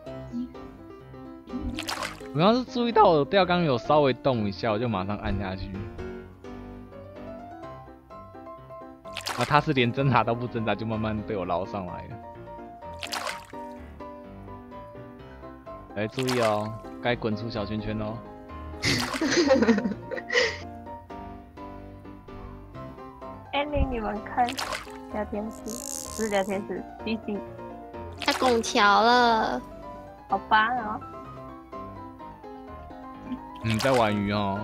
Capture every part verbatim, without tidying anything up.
我刚刚是注意到我的钓竿有稍微动一下，我就马上按下去。啊，他是连挣扎都不挣扎，就慢慢被我捞上来了。来，注意哦，该滚出小圈圈哦。 哎，你你们看聊天室，不是聊天室，G G， 他拱桥了， 好棒哦。 嗯，在玩鱼哦。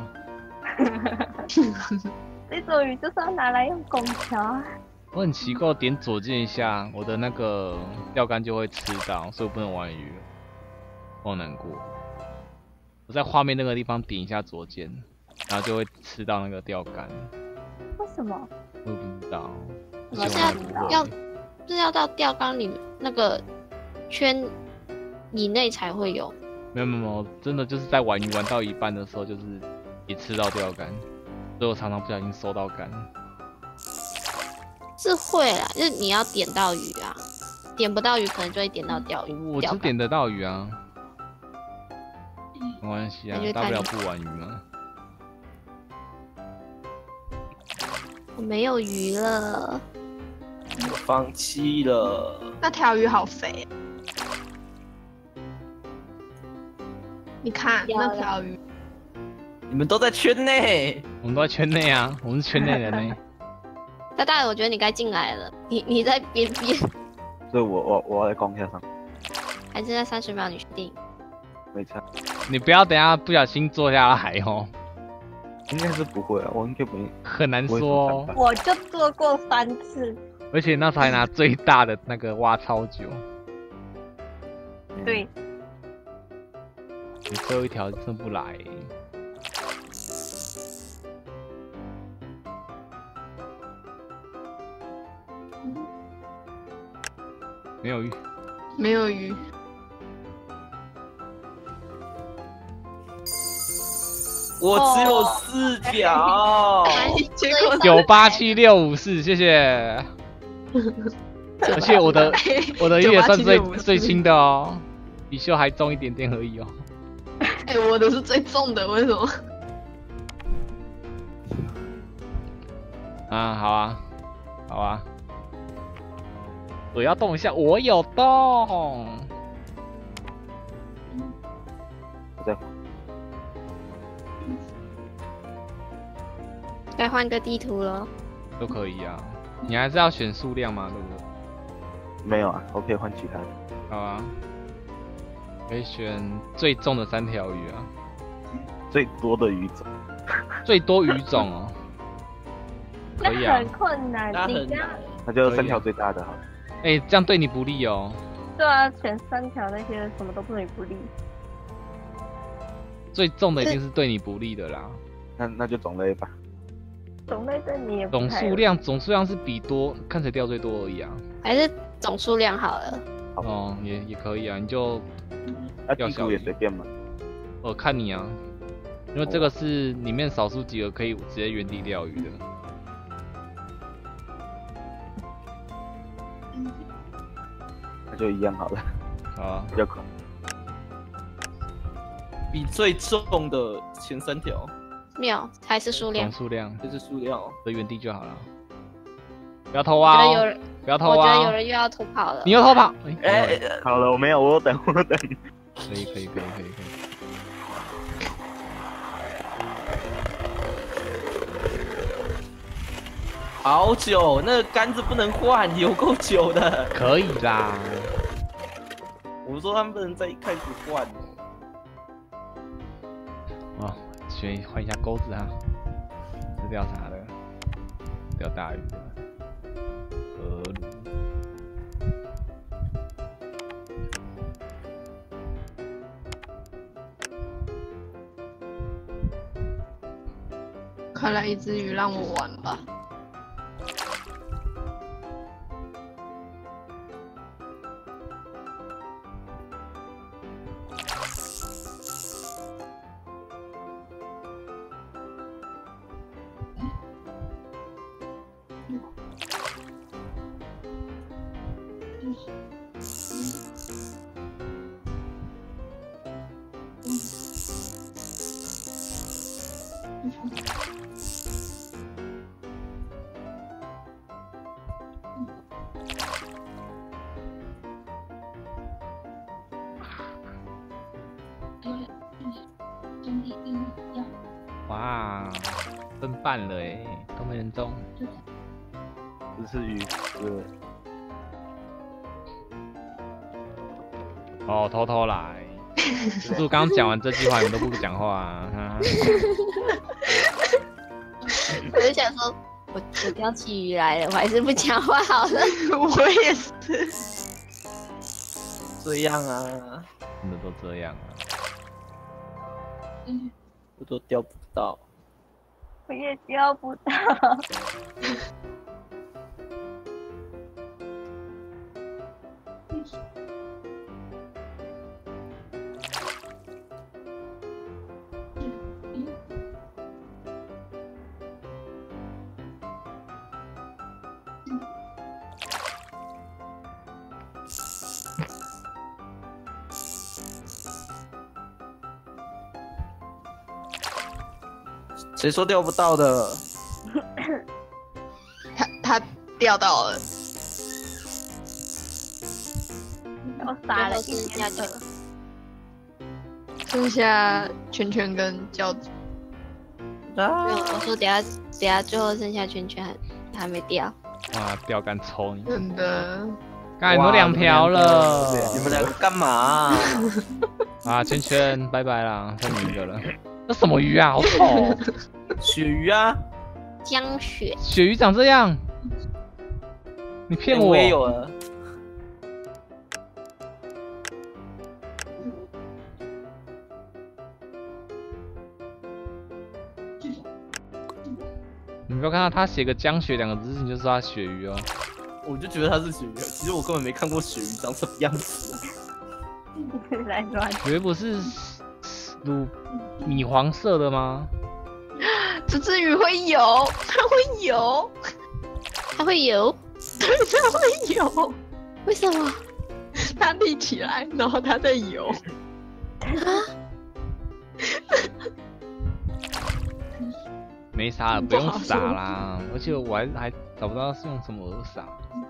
这种鱼就是要拿来用拱桥啊。 我很奇怪，点左键一下，我的那个钓竿就会吃到，所以我不能玩鱼。我好难过。我在画面那个地方点一下左键，然后就会吃到那个钓竿。 为什么？ 我也不知道。 不是要要是要到钓竿里那个圈以内才会有。 没有没有没有，真的就是在玩鱼玩到一半的时候，就是也吃到钓竿，所以我常常不小心收到竿。 是会啦，就是你要点到鱼啊，点不到鱼可能就会点到钓鱼。 我只点得到鱼啊，没关系啊，大不了不玩鱼嘛。 我没有鱼了， 我放弃了。 那条鱼好肥。你看那条鱼， 你们都在圈内， 我们都在圈内啊，我们是圈内人呢。 大大，我觉得你该进来了，你你在边边。 所以我我我要在光下上， 还是在三十秒，你确定？ 没差。 你不要等下不小心坐下来哦。 应该是不会啊，我应该不会。 很难说哦。 我就做过三次。 而且那时候还拿最大的那个挖超久。 对。 你最后一条真不来、欸。没有鱼。 没有鱼。 我只有四条。 九八七六五四，谢谢。而且我的我的鱼也算最最轻的哦，比秀还重一点点而已哦。 哎、欸，我的是最重的，为什么？ 啊，好啊，好啊。我要动一下，我有动。 我在。 该换个地图了。 都可以啊，你还是要选数量嘛，对不对？ 没有啊，我可以换其他的。 好啊，可以选最重的三条鱼啊。 最多的鱼种。 最多鱼种哦。可以啊。 那很困难，你这样。 那就三条最大的好了。 哎、欸，这样对你不利哦。 对啊，选三条那些什么都不对你不利。 最重的一定是对你不利的啦。 那那就种类吧。 种类对你也不总数量，总数量是比多看谁钓最多而已啊。 还是总数量好了。 哦，也也可以啊，你就钓小鱼也随便嘛。 我看你啊，因为这个是里面少数几个可以直接原地钓鱼的。 那就一样好了。 好啊， 比较快。 比最重的前三条。 没有，还是数量。 总数量， 这是数量， 在原地就好了。不要偷啊！ 我觉得有人， 不要偷啊！ 我觉得有人又要偷跑了。 你又偷跑？ 哎、欸欸，好了，我没有，我等，我等。 可以，可以，可以，可以，可以。 好久，那个杆子不能换，有够久的。 可以啦。 我说他们不能在一开始换哦。 哦，选换一下钩子哈，是钓啥的？钓大鱼的。河鲈。 快来一只鱼让我玩吧。 哇，分半了哎，都没人中。 这是鱼，对。 哦，偷偷来。就是我刚刚讲完这句话，你们都不讲话啊。 我就想说，我我钓起鱼来了，我还是不讲话好了。 我也是。 这样啊， 真的都这样啊。 我都钓不到。 我也钓不到。 谁说钓不到的？ 他他钓到了， 我撒了一下去。 剩下圈圈跟教主。 啊！ 没有，我说等下等下最后剩下圈圈还还没掉。 哇，钓竿抽你！ 真的。 刚才都两条了， 你们两个干嘛、啊？ 啊，圈圈，拜拜啦，剩你一个了。这什么鱼啊？好丑、哦！ 鳕鱼啊， 江雪。 鳕鱼长这样？你骗我！ 我也有了。 你不要看到他写个江雪两个字，你就知道他鳕鱼哦。 我就觉得它是鳕鱼，其实我根本没看过鳕鱼长什么样子。 来乱。 鳕鱼不是乳米黄色的吗？ 这只鱼会游，它会游， 它会游， 对，它会游。 为什么？ 它立起来，然后它在游。 啊？ 没撒了，不用撒啦。而且我还还找不到是用什么而撒。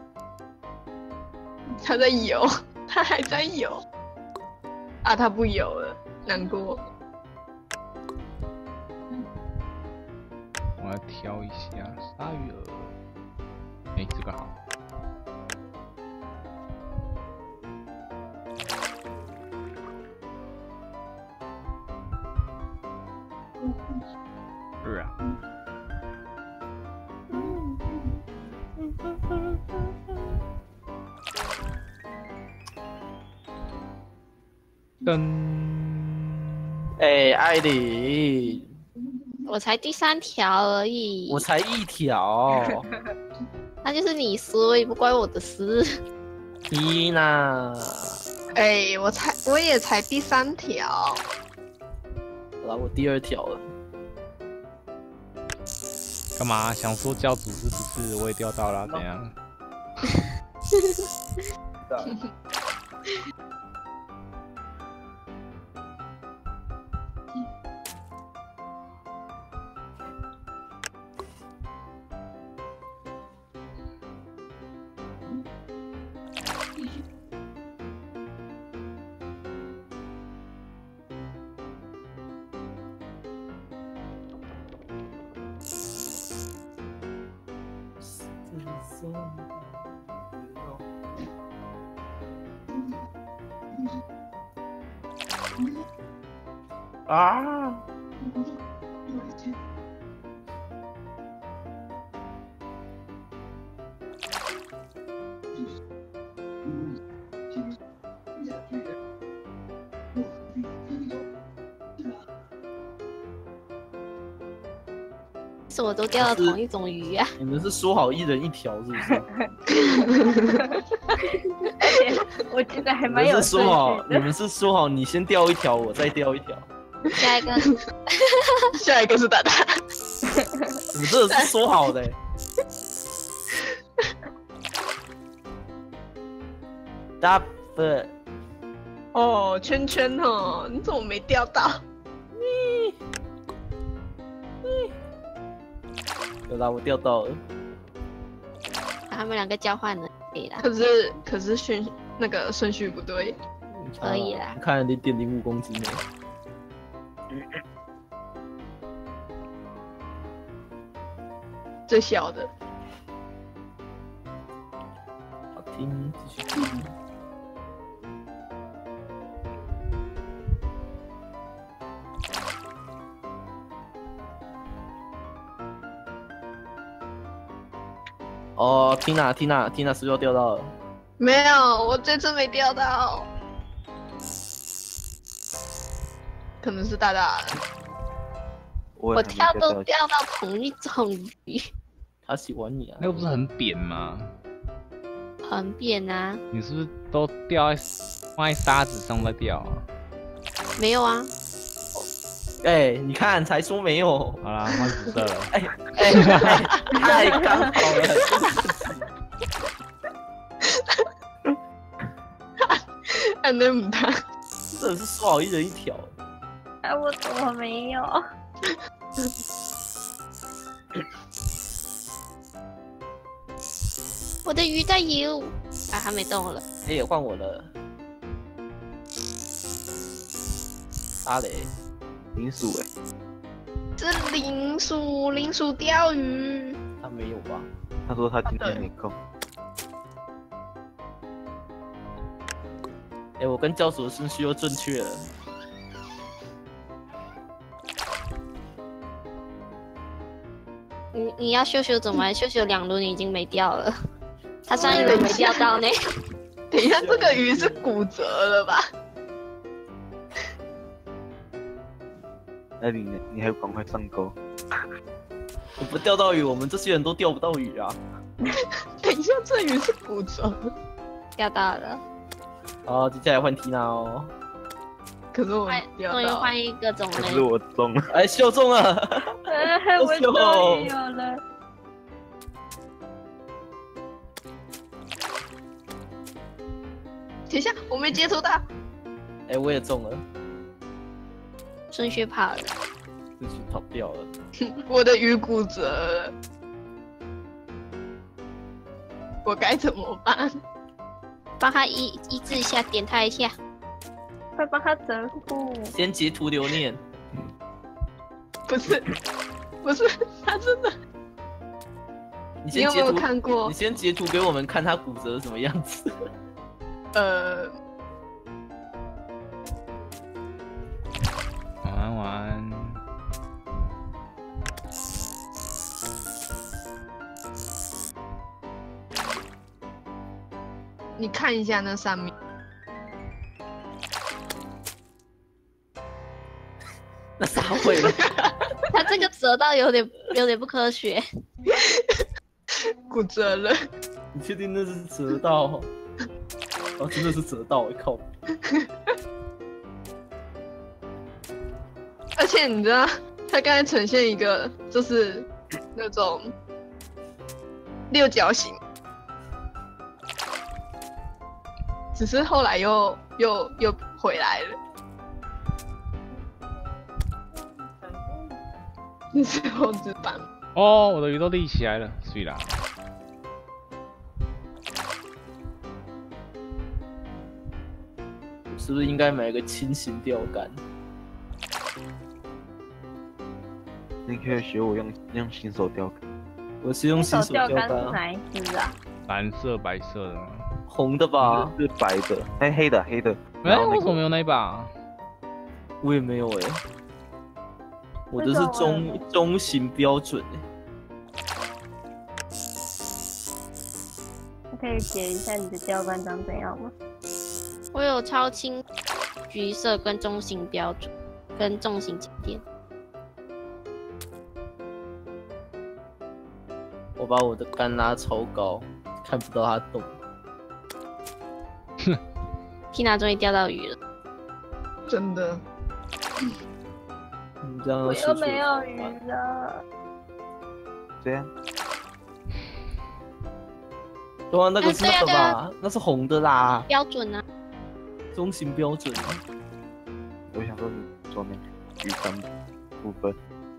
它在游，它还在游。啊，它不游了，难过。 我要挑一下鲨鱼饵。哎、欸，这个好。是啊。噔。 哎、欸，艾莉。 我才第三条而已， 我才一条， 那就是你衰，不关我的事。 伊娜， 哎、欸，我才我也才第三条， 好啦，我第二条了。 干嘛？想说教主是不是我也钓到了？怎样？ 啊！ 是我都钓到同一种鱼啊！ 你们是说好一人一条是不是？ 而且我觉得还蛮有顺序的。你们是说好，你们是说好，你先钓一条，我再钓一条。 下一个， 下一个是蛋蛋。 你们这是说好的、欸。大笨。 哦，圈圈哦，你怎么没钓到？ 嗯嗯、有啦，我钓到了。 他们两个交换了，可以啦。 可是可是顺那个顺序不对。 可以啦。 看零点零五公斤呢。 最小的。 好听，继续听。哦，Tina，Tina，Tina 是不是又掉到了？ 没有，我这次没钓到，可能是大大的。 我我跳都钓到同一种鱼， 他喜欢你啊？ 那个不是很扁吗？ 很扁啊。 你是不是都掉在放在沙子上在钓啊？ 没有啊。 哎、欸，你看，才说没有。 好啦，换紫色了。 哎哎、欸，太刚好了。 按那母汤， 真的是说好一人一条。 哎，我怎么没有？ 我的鱼在游，啊，它没动了。 哎、欸，换我了。阿雷， 零鼠哎， 是铃薯，铃薯钓鱼。 他没有吧？ 他说他今天没空。 哎、欸，我跟教主的顺序又正确了。 你你要秀秀怎么？秀秀两轮已经没掉了，他上一轮没钓到呢。 等一下，这个鱼是骨折了吧？ 那你呢？你还赶快上钩！ 我不钓到鱼，我们这些人都钓不到鱼啊！ 等一下，这鱼是骨折， 钓到了。 好，接下来换缇娜哦。 可是我钓终于到， 换一个种类。 可是我中了， 哎，秀中了！ 哎，我终于有了。 等一下，我没接触到。 哎，我也中了， 顺序跑了。 自己跑掉了。 我的鱼骨折了，我该怎么办？ 帮他医医治一下，点他一下。 快帮他折库。 先截图留念。 不是，不是，他真的。 你你有没有先截图， 看过你？先截图给我们看他骨折什么样子。 呃， 晚安晚安。 你看一下那上面， 那撒会了。 他这个折到有点有点不科学。 骨折了。 你确定那是折到？哦，真的是折到！我靠！ 而且你知道，他刚才呈现一个就是那种六角形，只是后来又又又回来了。这是后置版。 哦，我的鱼都立起来了，睡啦。 是不是应该买一个轻型钓竿？ 你可以学我用用新手钓竿。 我是用新手钓竿钓竿是啊， 哪一只啊？ 蓝色、白色的。 红的吧？ 是白的，哎，黑的黑的。 哎、 然后那个为什么没有那一把？ 我也没有哎、我的是为什么中中型标准哎、 你可以解一下你的钓竿长怎样吗？ 我有超轻橘色跟中型标准，跟重型静电。 我把我的竿拉超高，看不到它动。 缇娜终于钓到鱼了。 真的， 你这样我又数学没有鱼怎么办了。 这样， 对啊，那个是那个嗯对啊吧？那是红的啦， 标准啊。 中型标准。 我想说你说那个鱼竿部分，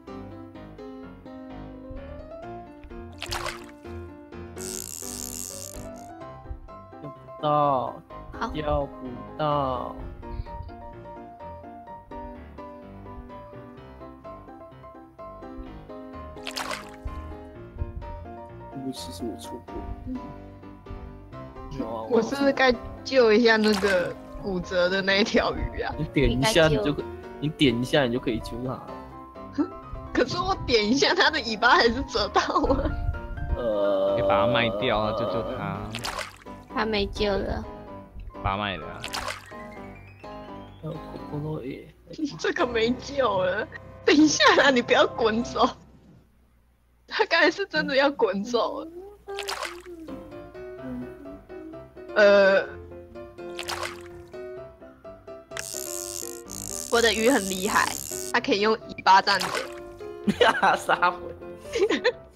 钓不到， 好， 钓不到。 其实我错过。有啊， 我是不是该救一下那个骨折的那一条鱼啊？ 你点一下你就可，你点一下你就可以救它了。 可是我点一下，它的尾巴还是折到了。 呃， 你把它卖掉啊，救救它。 他没救了， 把它卖了、啊。 呃，可可耶， 这个没救了。等一下啦，你不要滚走。他刚才是真的要滚走了。呃，我的鱼很厉害，它可以用尾巴站着。 呀，杀回。